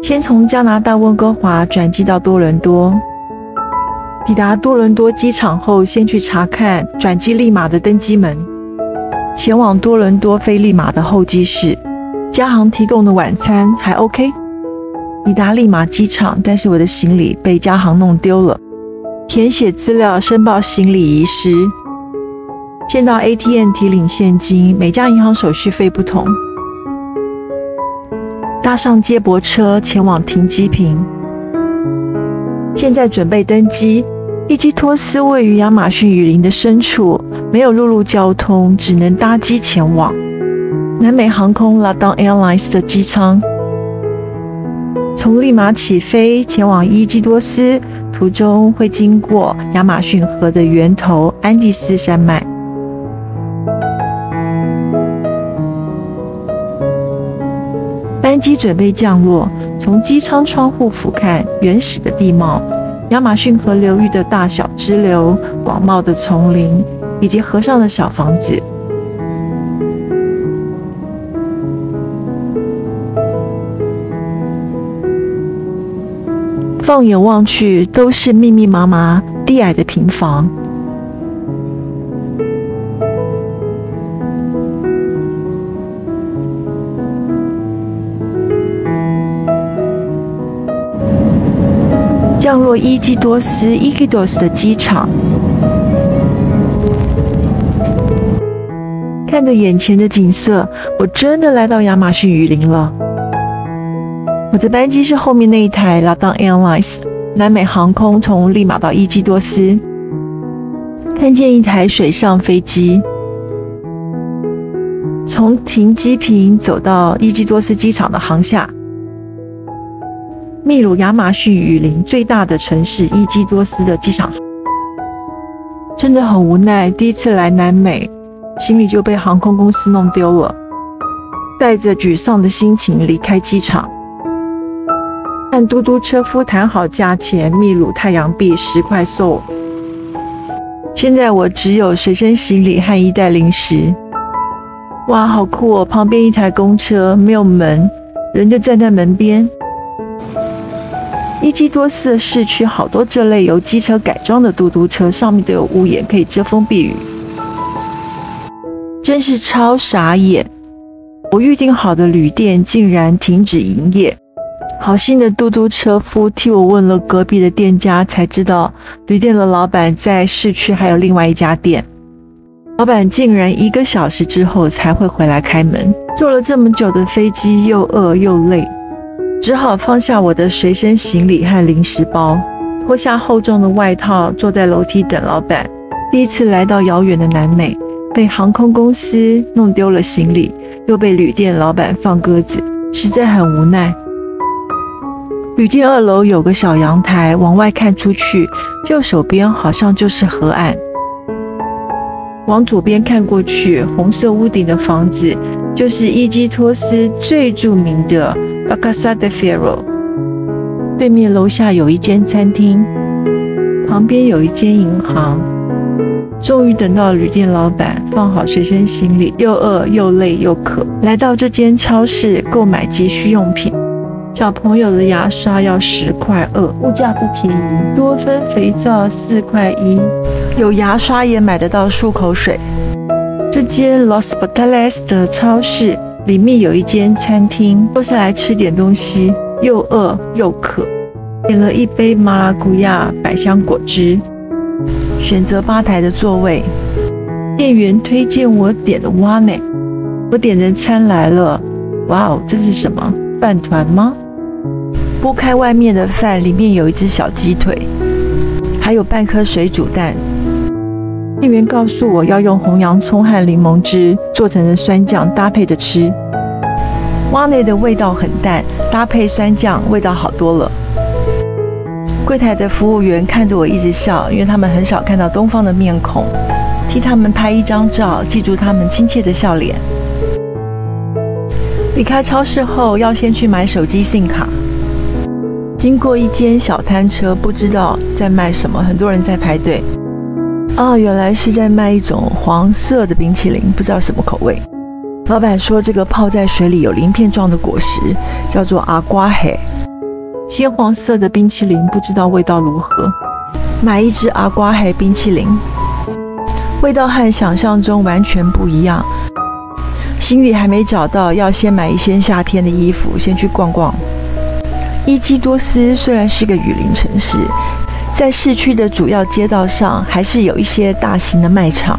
先从加拿大温哥华转机到多伦多。抵达多伦多机场后，先去查看转机利马的登机门，前往多伦多飞利马的候机室。加航提供的晚餐还 OK。抵达利马机场，但是我的行李被加航弄丢了。填写资料申报行李遗失。见到 ATM 提领现金，每家银行手续费不同。搭上接驳车前往停机坪。现在准备登机。伊基托斯位于亚马逊雨林的深处，没有陆路交通，只能搭机前往。南美航空 LATAM Airlines 的机舱。从利马起飞前往伊基多斯，途中会经过亚马逊河的源头安第斯山脉。班机准备降落，从机舱窗户俯瞰原始的地貌，亚马逊河流域的大小支流、广袤的丛林以及河上的小房子。放眼望去，都是密密麻麻、低矮的平房。降落伊基多斯 （Iquitos） 的机场，看着眼前的景色，我真的来到亚马逊雨林了。我的班机是后面那一台 LATAM Airlines 南美航空，从利马到伊基多斯。看见一台水上飞机，从停机坪走到伊基多斯机场的航厦。秘鲁亚马逊雨林最大的城市伊基多斯的机场，真的很无奈，第一次来南美，行李就被航空公司弄丢了，带着沮丧的心情离开机场。和嘟嘟车夫谈好价钱，秘鲁太阳币10块soul。现在我只有随身行李和一袋零食。哇，好酷哦！旁边一台公车没有门，人就站在门边。伊基多斯的市区好多这类由机车改装的嘟嘟车，上面都有屋檐可以遮风避雨，真是超傻眼！我预定好的旅店竟然停止营业。好心的嘟嘟车夫替我问了隔壁的店家，才知道旅店的老板在市区还有另外一家店。老板竟然1个小时之后才会回来开门。坐了这么久的飞机，又饿又累，只好放下我的随身行李和零食包，脱下厚重的外套，坐在楼梯等老板。第一次来到遥远的南美，被航空公司弄丢了行李，又被旅店老板放鸽子，实在很无奈。旅店2楼有个小阳台，往外看出去，右手边好像就是河岸。往左边看过去，红色屋顶的房子就是伊基托斯最著名的 La Casa de Fierro。对面楼下有一间餐厅，旁边有一间银行。终于等到旅店老板放好随身行李，又饿又累又渴，来到这间超市购买急需用品。小朋友的牙刷要10块2，物价不便宜。多芬肥皂4块1，有牙刷也买得到漱口水。这间 Los Portales 的超市里面有一间餐厅，坐下来吃点东西，又饿又渴，点了一杯马拉古亚百香果汁，选择吧台的座位。店员推荐我点的蛙内，我点的餐来了。哇哦，这是什么？饭团吗？剥开外面的饭，里面有一只小鸡腿，还有半颗水煮蛋。店员告诉我要用红洋葱和柠檬汁做成的酸酱搭配着吃。蛙内的味道很淡，搭配酸酱味道好多了。柜台的服务员看着我一直笑，因为他们很少看到东方的面孔，替他们拍一张照，记住他们亲切的笑脸。离开超市后，要先去买手机 SIM 卡。经过一间小摊车，不知道在卖什么，很多人在排队。哦，原来是在卖一种黄色的冰淇淋，不知道什么口味。老板说这个泡在水里有鳞片状的果实，叫做阿瓜黑。 鲜黄色的冰淇淋，不知道味道如何。买一只阿瓜海冰淇淋，味道和想象中完全不一样。行李还没找到，要先买一些夏天的衣服，先去逛逛。伊基多斯虽然是个雨林城市，在市区的主要街道上还是有一些大型的卖场。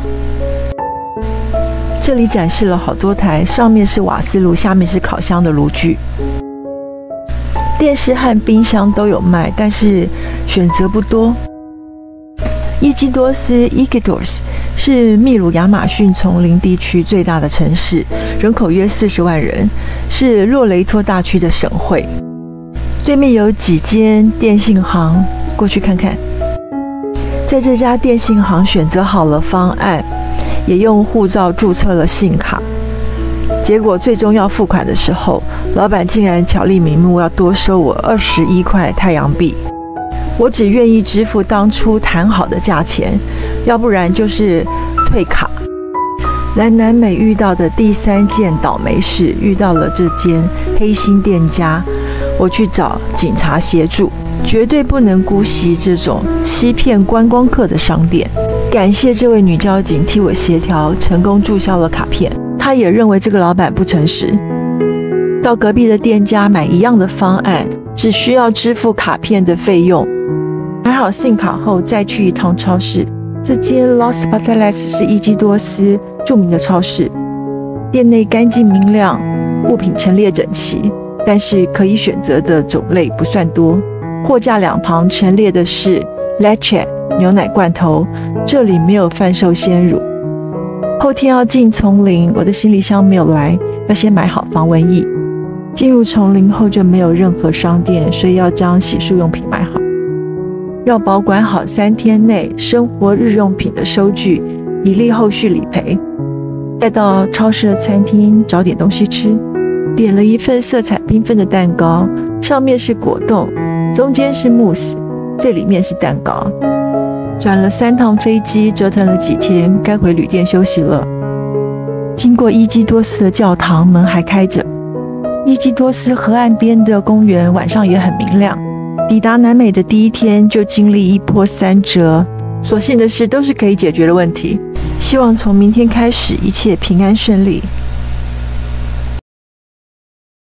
这里展示了好多台，上面是瓦斯炉，下面是烤箱的炉具。电视和冰箱都有卖，但是选择不多。伊基多斯 Iquitos 是秘鲁亚马逊丛林地区最大的城市，人口约40万人，是洛雷托大区的省会。对面有几间电信行，过去看看。在这家电信行选择好了方案，也用护照注册了信卡，结果最终要付款的时候，老板竟然巧立名目要多收我21块太阳币。我只愿意支付当初谈好的价钱，要不然就是退卡。来南美遇到的第3件倒霉事，遇到了这间黑心店家，我去找警察协助，绝对不能姑息这种欺骗观光客的商店。感谢这位女交警替我协调，成功注销了卡片。她也认为这个老板不诚实。到隔壁的店家买一样的方案，只需要支付卡片的费用。买好信卡后，再去一趟超市。这间 Los Pateles 是伊基多斯著名的超市，店内干净明亮，物品陈列整齐，但是可以选择的种类不算多。货架两旁陈列的是 Leche 牛奶罐头，这里没有贩售鲜乳。后天要进丛林，我的行李箱没有来，要先买好防蚊液。进入丛林后就没有任何商店，所以要将洗漱用品买好。要保管好3天内生活日用品的收据，以利后续理赔。再到超市的餐厅找点东西吃，点了一份色彩缤纷的蛋糕，上面是果冻，中间是慕斯，最里面是蛋糕。转了3趟飞机，折腾了几天，该回旅店休息了。经过伊基多斯的教堂，门还开着。伊基多斯河岸边的公园晚上也很明亮。抵达南美的第1天就经历一波3折，所幸的是都是可以解决的问题。希望从明天开始一切平安顺利。